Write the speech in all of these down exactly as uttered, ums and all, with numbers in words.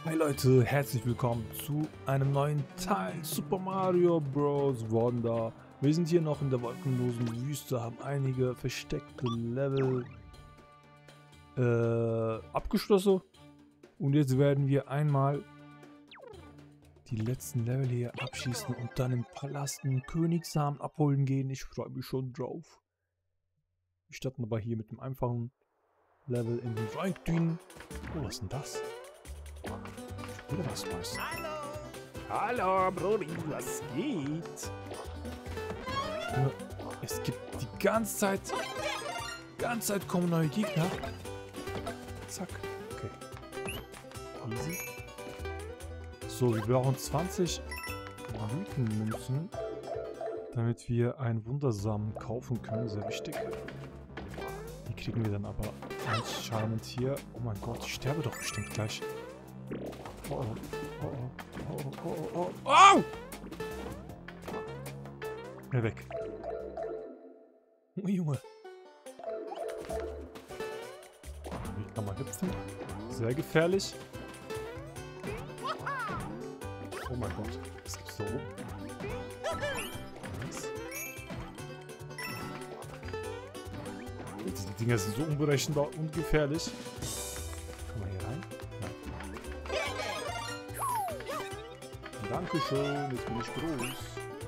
Hi Leute, herzlich willkommen zu einem neuen Teil Super Mario Bros. Wonder. Wir sind hier noch in der wolkenlosen Wüste, haben einige versteckte Level äh, abgeschlossen. Und jetzt werden wir einmal die letzten Level hier abschießen und dann im Palast einen Königssamen abholen gehen. Ich freue mich schon drauf. Wir starten aber hier mit dem einfachen Level in den Drawing. Oh, was ist denn das? Wieder was Neues. Hallo! Hallo, Brody, was geht? Ja, es gibt die ganze Zeit, ganze Zeit kommen neue Gegner. Zack, okay. Easy. So, wir brauchen zwanzig Blütenmünzen, damit wir einen Wundersamen kaufen können. Sehr wichtig. Die kriegen wir dann aber anscheinend hier. Oh mein Gott, ich sterbe doch bestimmt gleich. Oh, oh, oh, oh, oh, oh, oh, oh! Schnell weg. Oh, Junge. Hier kann man hüpfen. Sehr gefährlich. Oh mein Gott. Was gibt's da oben? Was? Diese Dinger sind so unberechenbar und gefährlich. Kann man hier rein? Nein. Dankeschön, jetzt bin ich groß.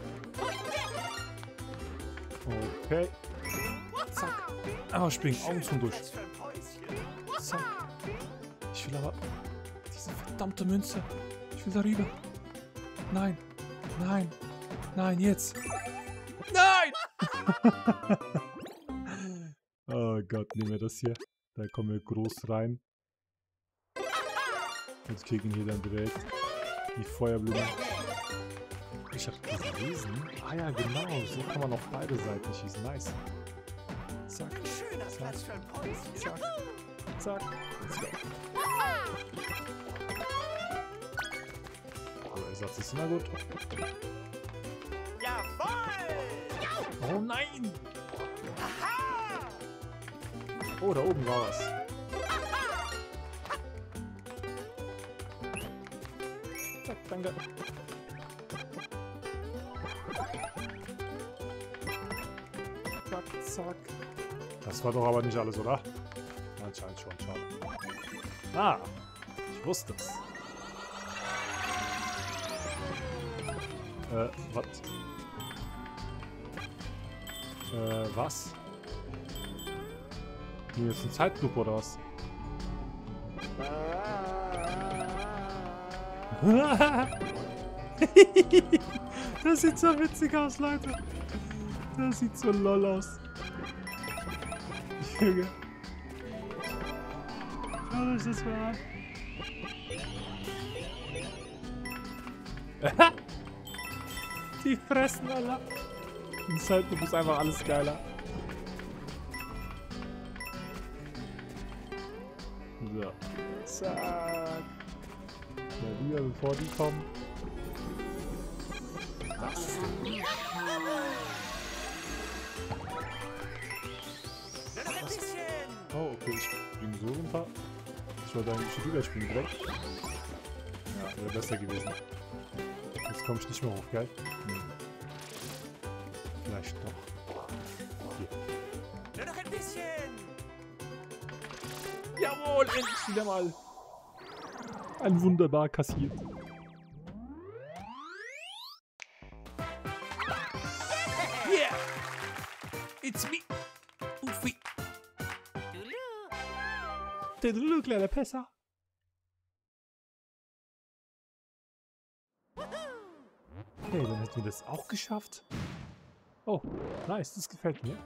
Okay. Zack. Einfach springen, Augen zu und durch. Zack. Ich will aber diese verdammte Münze. Ich will darüber. Nein. Nein. Nein, jetzt. Nein! Oh Gott, nehmen wir das hier. Da kommen wir groß rein. Jetzt kriegen wir dann direkt die Feuerblume. Ich hab gelesen. Ah ja, genau. So kann man auf beide Seiten schießen. Nice. Zack. Zack. Zack. Zack. Let's go. Oh, Ersatz ist immer gut. Jawohl! Oh nein! Aha! Oh, da oben war was. Zack, danke. Zack, zack. Das war doch aber nicht alles, oder? Anscheinend schon, schade. Ah, ich wusste es. Äh, was? Äh, was? Hier ist ein Zeitloop oder was? Das sieht so witzig aus, Leute. Das sieht so lol aus. Junge. Schau euch das mal an. Die fressen alle. In Zeitloop ist einfach alles geiler. So. Zack. Mal wieder, bevor die kommen. Das ist Oh, okay, ich springe so runter. Ich wollte eigentlich rüberspringen direkt. Ja, wäre besser gewesen. Jetzt komme ich nicht mehr hoch, gell? Hm. Vielleicht doch. Hier. Nur noch ein bisschen! Jawohl, endlich wieder mal. Ein wunderbar kassiert. Yeah! It's me! Ufi! Tudelu, kleiner Pässer. Okay, dann hätten wir das auch geschafft. Oh, nice, das gefällt mir.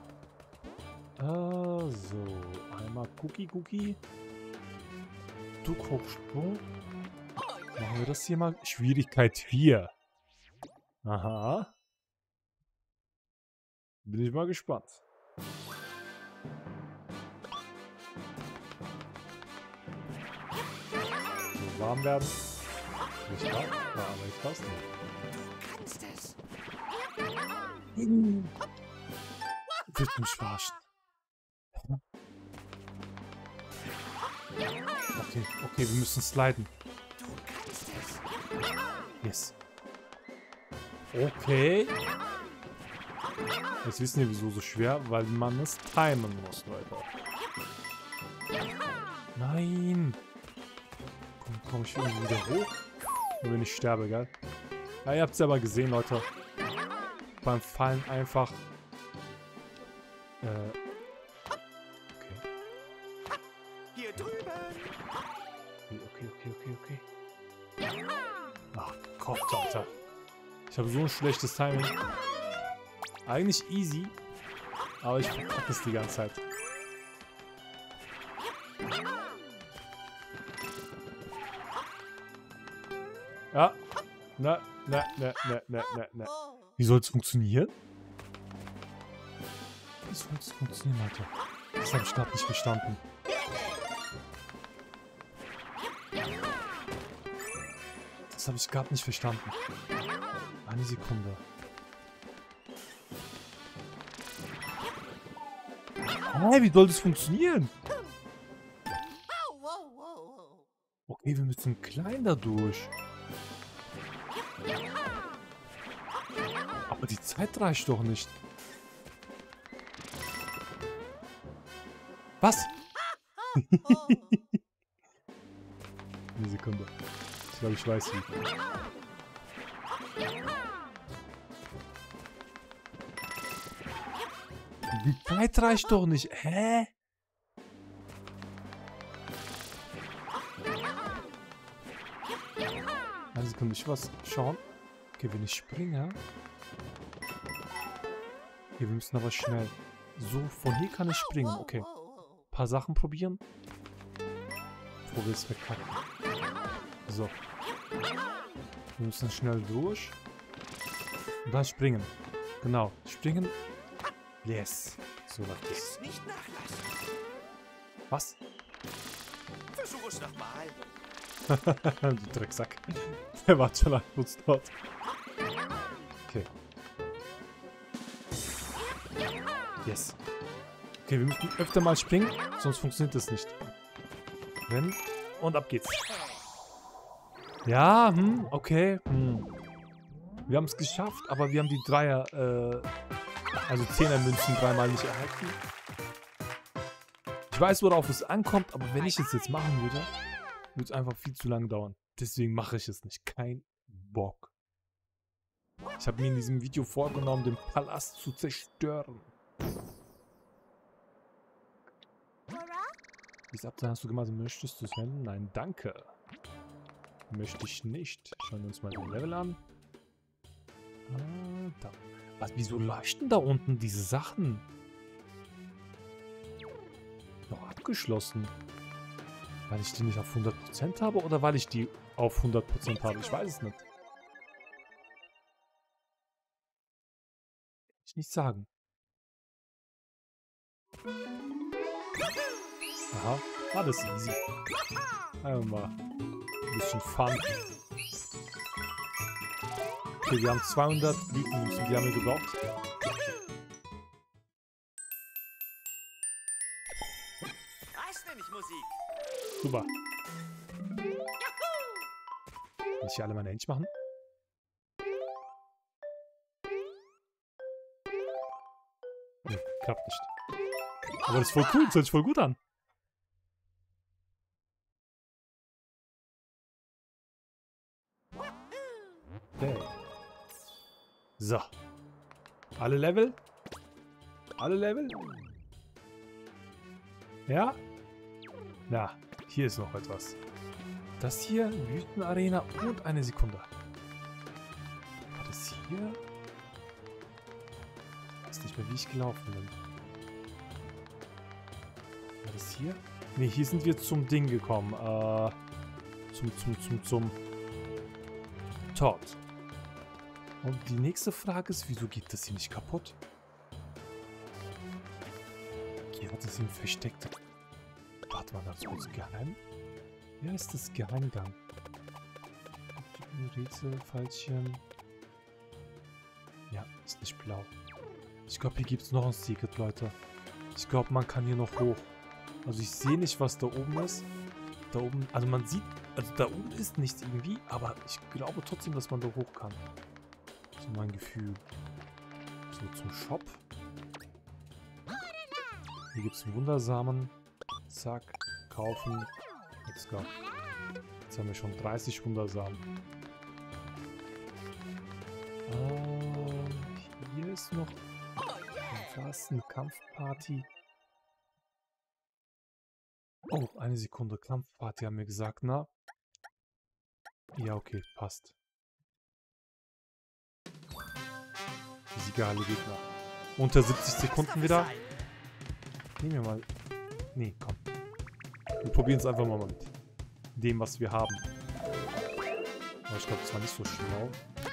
Also, einmal Cookie Cookie. Druckhochsprung. Machen wir das hier mal. Schwierigkeit vier. Aha. Bin ich mal gespannt. So warm werden. Nicht wahr? Ja, aber jetzt passt nicht. Du kannst es! Wird mich verarschen. Okay, okay, wir müssen sliden. Du Yes. Okay. Jetzt wissen wir, wieso so schwer, weil man es timen muss, Leute. Nein. Komm, komm ich irgendwie wieder hoch? Nur wenn ich sterbe, gell? Ja, ihr habt es ja aber gesehen, Leute. Beim Fallen einfach... Äh... Okay. Hier drüben. Okay, okay, okay, okay. Ach, Gott, Alter. Ich habe so ein schlechtes Timing. Eigentlich easy. Aber ich verkacke es die ganze Zeit. Ja. Na, na, na, na, na, na, na. Wie soll es funktionieren? Wie soll es funktionieren, Alter? Das habe ich gerade nicht verstanden. Das habe ich gerade nicht verstanden. Eine Sekunde. Hä, wie soll das funktionieren? Okay, wir müssen klein da durch. Aber die Zeit reicht doch nicht. Was? Eine Sekunde. Ich glaube, ich weiß wie. Die Zeit reicht doch nicht. Hä? Eine Sekunde, ich was schauen. Okay, wenn ich springe. Okay, wir müssen aber schnell. So, von hier kann ich springen. Okay. Ein paar Sachen probieren. Bevor wir es verkacken. So. Wir müssen schnell durch. Und dann springen. Genau. Springen. Yes. So läuft es. Nicht nachlassen. Was? Versuch es nochmal. Du Drecksack. Der war schon lang kurz dort. Okay. Yes. Okay, wir müssen öfter mal springen, sonst funktioniert das nicht. Wenn. Und ab geht's. Ja, hm, okay. Hm. Wir haben es geschafft, aber wir haben die Dreier, äh, also Zehnermünzen dreimal nicht erhalten. Ich weiß, worauf es ankommt, aber wenn ich es jetzt machen würde, würde es einfach viel zu lange dauern. Deswegen mache ich es nicht. Kein Bock. Ich habe mir in diesem Video vorgenommen, den Palast zu zerstören. Wie es ab, hast du gemacht, möchtest du es wenden? Nein, danke. Möchte ich nicht. Schauen wir uns mal den Level an. Ah, da. Was, wieso leuchten da unten diese Sachen? Noch abgeschlossen. Weil ich die nicht auf hundert Prozent habe oder weil ich die auf hundert Prozent habe? Ich weiß es nicht. Kann ich nicht sagen. Aha, war das easy. Einmal ein bisschen Fun. Okay, wir haben zweihundert Blütenmünzen, die haben wir gebraucht. Das nenne ich Musik. Super. Kann ich hier alle meine Händchen machen? Nee, klappt nicht. Aber das ist voll cool, das hört sich voll gut an. Okay. So. Alle Level? Alle Level? Ja? Na, hier ist noch etwas. Das hier, Wüstenarena und eine Sekunde. War das hier? Ich weiß nicht mehr, wie ich gelaufen bin. War das hier? Ne, hier sind wir zum Ding gekommen. Äh, zum, zum, zum, zum Todd. Und die nächste Frage ist, wieso geht das hier nicht kaputt? Hier hat es ihn versteckt. Warte mal ganz kurz, geheim? Ja, ist das Geheimgang. Rätsel, Pfeilchen. Ja, ist nicht blau. Ich glaube, hier gibt es noch ein Secret, Leute. Ich glaube, man kann hier noch hoch. Also ich sehe nicht, was da oben ist. Da oben, also man sieht Also da oben ist nichts irgendwie, aber ich glaube trotzdem, dass man da hoch kann. So mein Gefühl. So, zum Shop. Hier gibt es einen Wundersamen. Zack, kaufen. Let's go. Jetzt haben wir schon dreißig Wundersamen. Ähm, hier ist noch was, eine Kampfparty. Oh, eine Sekunde. Kampfparty haben wir gesagt, na? Ja, okay, passt. Siegale Gegner. Unter siebzig Sekunden wieder. Nehmen wir mal. Nee, komm. Wir probieren es einfach mal mit dem, was wir haben. Aber ich glaube, das war nicht so schlau.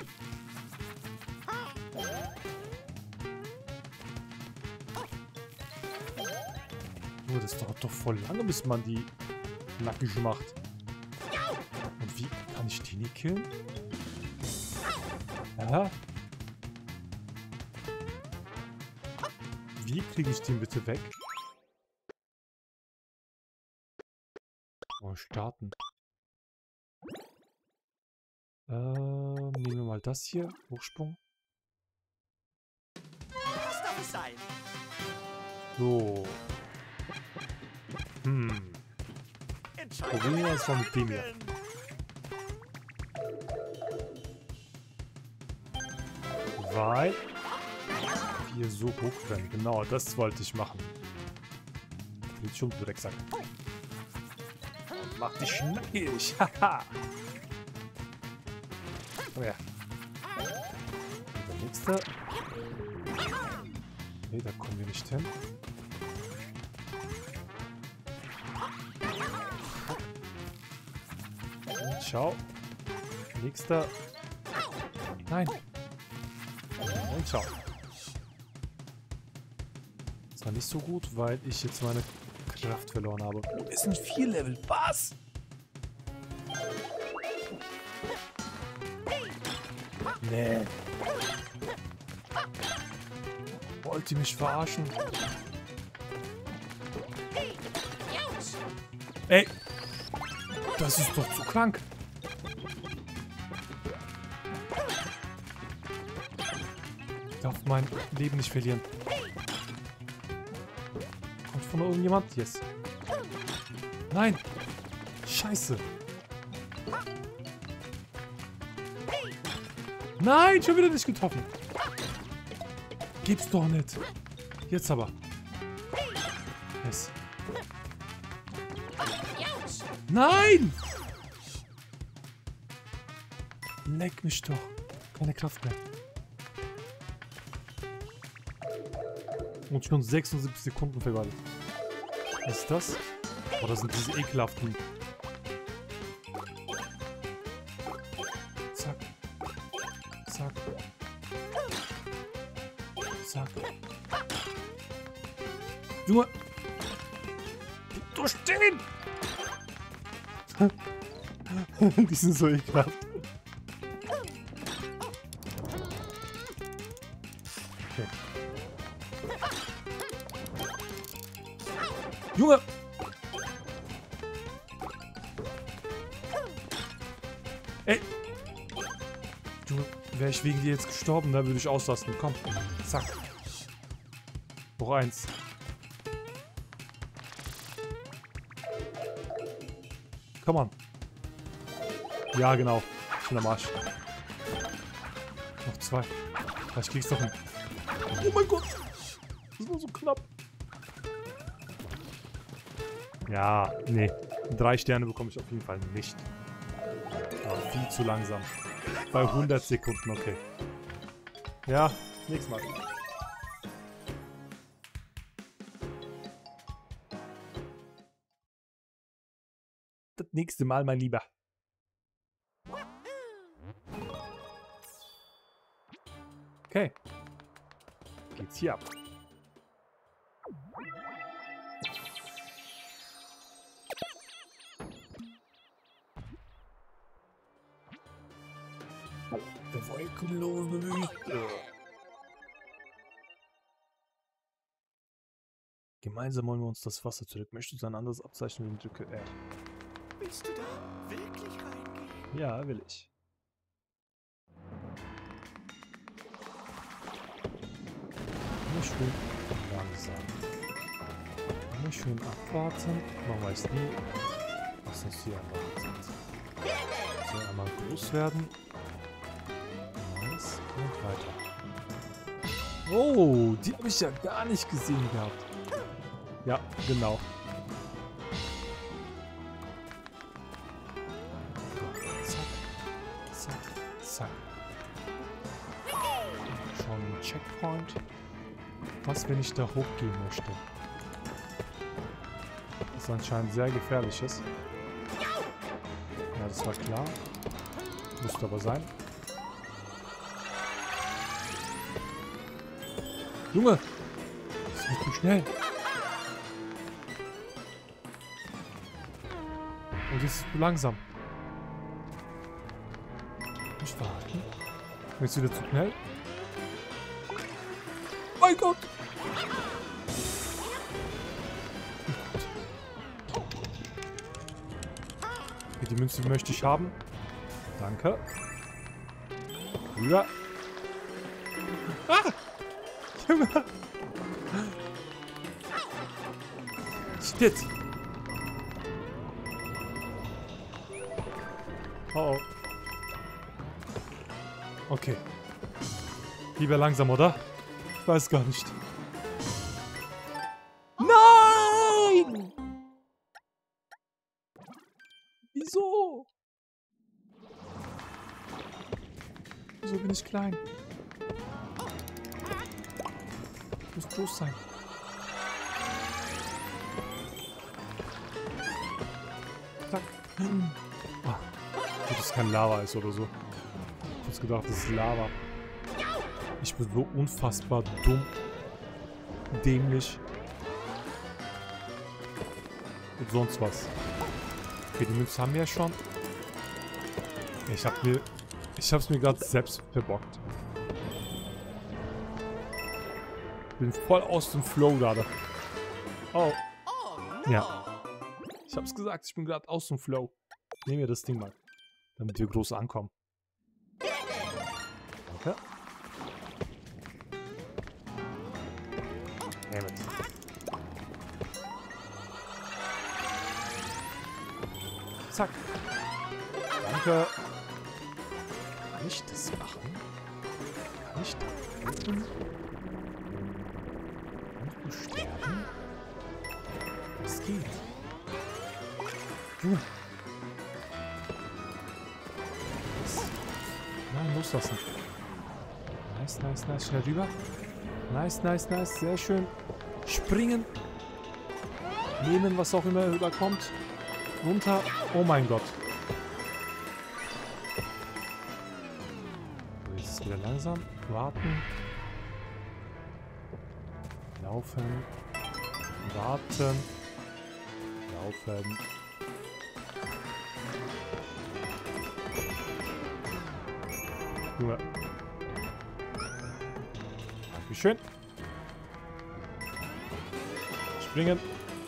Oh, das dauert doch voll lange, bis man die nackig macht. Und wie kann ich die nicht killen? Ja? Wie kriege ich den bitte weg? Oh, starten. Ähm, nehmen wir mal das hier. Hochsprung. Was darf es sein? So. Hm. Probieren wir es mal mit dem hier. Weil wir so hoch können. Genau, das wollte ich machen. Jetzt schon, du Drecksack. Mach dich schnackig. Haha. Komm her. Und der nächste. Ne, da kommen wir nicht hin. Und ciao. Nächster. Nein. Und ciao. Das war nicht so gut, weil ich jetzt meine Kraft verloren habe. Es sind vier Level. Was? Nee. Wollt ihr mich verarschen? Ey. Das ist doch zu krank. Ich darf mein Leben nicht verlieren. Kommt von irgendjemand? Yes. Nein. Scheiße. Nein, schon wieder nicht getroffen. Gibt's doch nicht. Jetzt aber. Yes. Nein! Leck mich doch. Keine Kraft mehr. Und schon sechsundsiebzig Sekunden vergeudet. Was ist das? Oh, das sind diese ekelhaften. Zack. Zack. Zack. Junge! Durchstehen! Die sind so ekelhaft. Okay. Junge! Ey! Junge, wäre ich wegen dir jetzt gestorben, dann würde ich auslassen. Komm. Zack. Noch eins. Komm on. Ja, genau. Ich bin am Arsch. Noch zwei. Vielleicht kriegst du noch hin. Oh mein Gott. Das war so knapp. Ja, nee. Drei Sterne bekomme ich auf jeden Fall nicht. Aber viel zu langsam. Bei hundert Sekunden, okay. Ja, nächstes Mal. Das nächste Mal, mein Lieber. Okay. Geht's hier ab. Der wolkenlose Wüste. Gemeinsam holen wir uns das Wasser zurück. Möchtest du ein anderes Abzeichen, wenn ich drücke R? Willst du da wirklich reingehen? Ja, will ich. Immer schön langsam. Immer schön abwarten. Man weiß nie, was uns hier erwartet. So, einmal groß werden. Nice. Und weiter. Oh, die habe ich ja gar nicht gesehen gehabt. Ja, genau. Zack. Zack. Zack. Schon ein Checkpoint. Was, wenn ich da hochgehen möchte? Was anscheinend sehr gefährlich ist. Ja, das war klar. Musste aber sein. Junge! Das ist nicht zu schnell. Und das ist zu langsam. Nicht warten. Jetzt wieder zu schnell. Mein Gott! Okay, die Münze möchte ich haben. Danke. Rüber. Ah! Junge! Shit! Oh oh. Okay. Lieber langsam, oder? Ich weiß gar nicht. Nein! Wieso? Wieso bin ich klein? Ich muss groß sein. Zack. Ah, das ist kein Lava ist oder so. Ich hab's gedacht, das ist Lava. Ich bin so unfassbar dumm. Dämlich. Und sonst was. Okay, die Münze haben wir ja schon. Ich hab mir... Ich hab's mir gerade selbst verbockt. Bin voll aus dem Flow gerade. Oh. Ja. Ich hab's gesagt, ich bin gerade aus dem Flow. Nehmen wir das Ding mal. Damit wir groß ankommen. Danke. Nehmen wir. Zack. Danke. Kann ich das machen? Kann ich da helfen? Und du sterben? Was geht? Du. Nein, loslassen. Nice, nice, nice. Schnell rüber. Nice, nice, nice. Sehr schön. Springen. Nehmen, was auch immer rüberkommt. Runter. Oh mein Gott. So, jetzt ist wieder langsam. Warten. Laufen. Warten. Laufen. Junge. Dankeschön. Springen.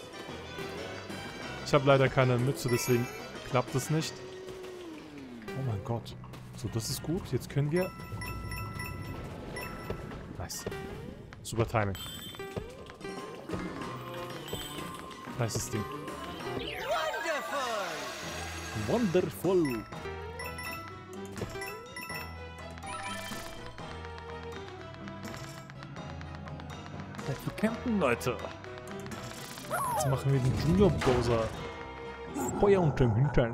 Ich habe leider keine Mütze, deswegen klappt es nicht. Oh mein Gott. So, das ist gut. Jetzt können wir... Nice. Super Timing. Nices Ding. Wonderful. Wonderful. Wir campen, Leute. Jetzt machen wir den Junior Bowser. Feuer unterm Hintern.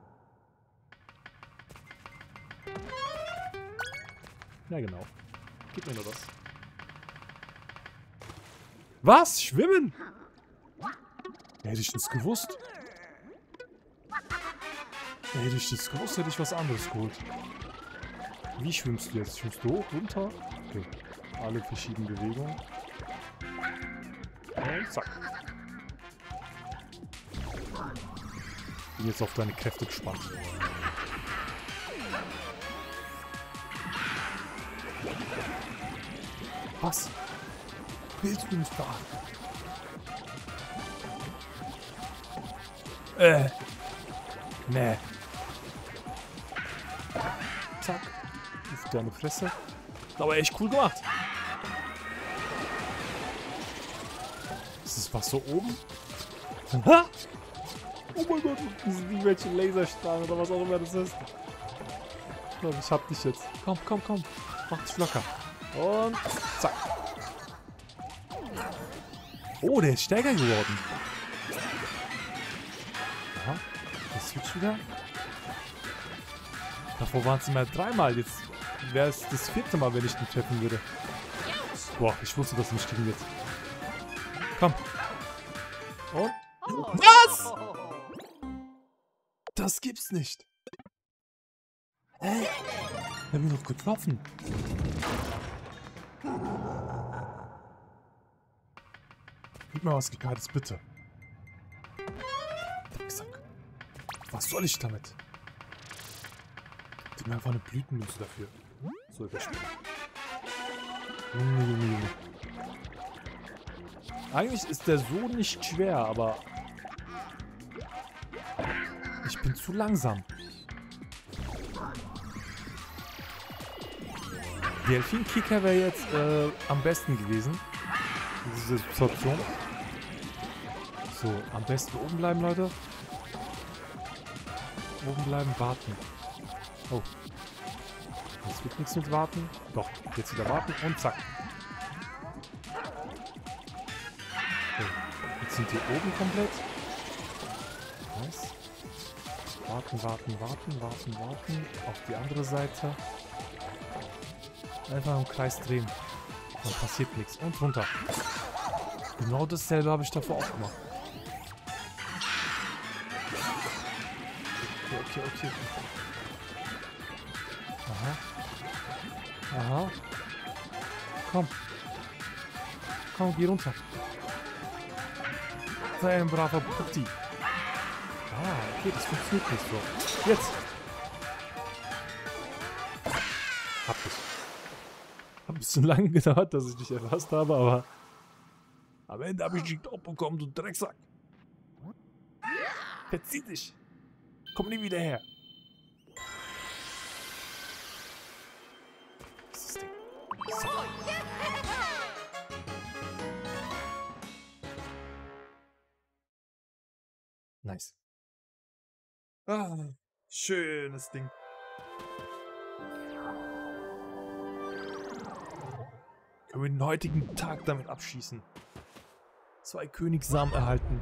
Ja, genau. Gib mir nur das. Was? Schwimmen? Hätte ich das gewusst? Hätte ich das gewusst, hätte ich was anderes geholt. Wie schwimmst du jetzt? Schwimmst du hoch, runter? Okay. Alle verschiedenen Bewegungen. Und zack. Bin jetzt auf deine Kräfte gespannt. Was? Willst du mich verarschen? Äh. Nee. Zack. Auf deine Fresse. Aber echt cool gemacht. Ist das was so oben? Ha! Oh mein Gott, das sind irgendwelche Laserstrahlen oder was auch immer das ist. So, ich hab dich jetzt. Komm, komm, komm. Mach dich locker. Und zack. Oh, der ist stärker geworden. Aha, das switcht wieder. Davor waren es immer dreimal. Jetzt wäre es das vierte Mal, wenn ich den treffen würde. Boah, ich wusste, dass es nicht gegen wird. Komm. Und? Was? Das gibt's nicht. Hä? Wir haben ihn noch getroffen. Gib mir was Gekartes, bitte. Drecksack. Was soll ich damit? Gib mir einfach eine Blütenmünze dafür. So, überspielen. Junge, Junge, Junge. Eigentlich ist der so nicht schwer, aber ich bin zu langsam. Delfin-Kicker wäre jetzt äh, am besten gewesen. Diese Situation. So, am besten oben bleiben, Leute. Oben bleiben, warten. Oh. Jetzt wird nichts mit warten. Doch, jetzt wieder warten und zack. Okay. Jetzt sind die oben komplett. Nice. Warten, warten, warten, warten, warten. Auf die andere Seite. Einfach im Kreis drehen. Dann passiert nichts. Und runter. Genau dasselbe habe ich davor auch gemacht. Okay, okay, okay. Aha. Aha. Komm. Komm, geh runter. Sei ein braver Putti. Ah, okay, das funktioniert nicht so. Jetzt. Hab ich. Hat ein bisschen lang gedauert, dass ich dich erfasst habe, aber am Ende habe ich dich doch bekommen, du Drecksack. Verzieh dich. Komm nie wieder her. Was ist das Ding? So. Nice. Ah, schönes Ding. Können wir den heutigen Tag damit abschießen. Zwei Königssamen erhalten.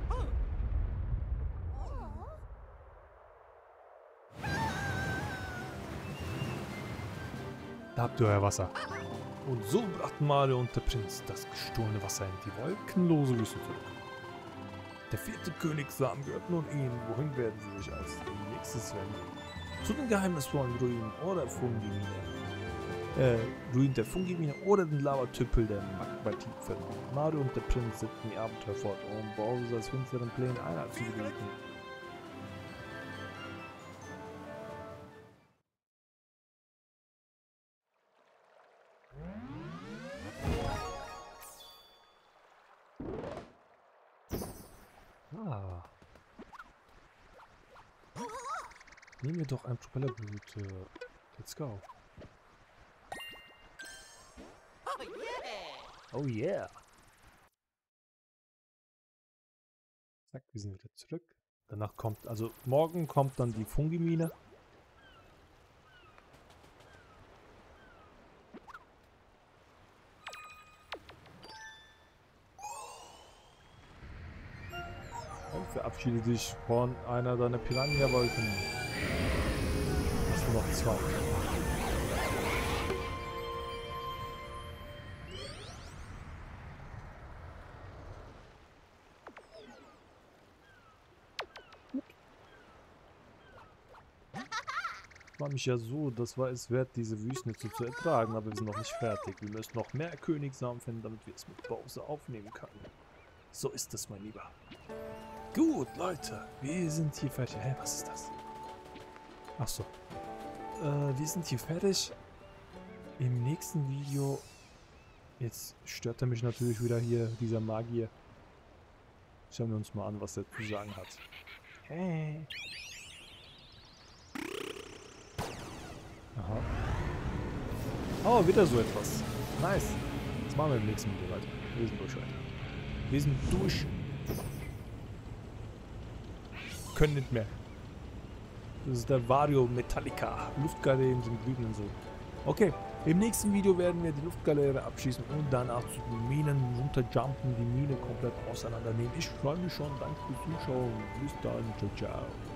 Da habt ihr euer Wasser. Und so brachten Mario und der Prinz das gestohlene Wasser in die wolkenlose Wüste zurück. Der vierte Königssamen gehört nun ihnen. Wohin werden sie sich als nächstes wenden? Zu den geheimnisvollen Ruinen oder Fungimine. Äh, Ruinen der Fungimine oder den Lavatümpel der Magmatiefen. Mario und der Prinz setzen ihr Abenteuer fort, um Bowsers finsteren Plänen Einhalt zu gebieten. Ah. Nehmen wir doch ein Propellerblüte. Let's go. Oh yeah. Zack, wir sind wieder zurück. Danach kommt, also morgen kommt dann die Fungimine. Und verabschiede dich von einer deiner Piranha-Wolken. Hast du noch zwei. War mich ja so, das war es wert, diese Wüste zu, zu ertragen, aber wir sind noch nicht fertig. Wir müssen noch mehr Königssamen finden, damit wir es mit Bowser aufnehmen können. So ist es, mein Lieber. Gut, Leute, wir sind hier fertig. Hä, was ist das? Ach so. Äh, wir sind hier fertig. Im nächsten Video... Jetzt stört er mich natürlich wieder hier, dieser Magier. Schauen wir uns mal an, was er zu sagen hat. Hey. Oh, wieder so etwas. Nice. Das machen wir im nächsten Video weiter. Wir sind durch heute. Wir sind durch. Können nicht mehr. Das ist der Vario Metallica. Luftgaleeren sind wütend und so. Okay, im nächsten Video werden wir die Luftgaleere abschießen und danach zu den Minen runterjumpen, die Mine komplett auseinandernehmen. Ich freue mich schon. Danke fürs Zuschauen. Bis dann. Ciao, ciao.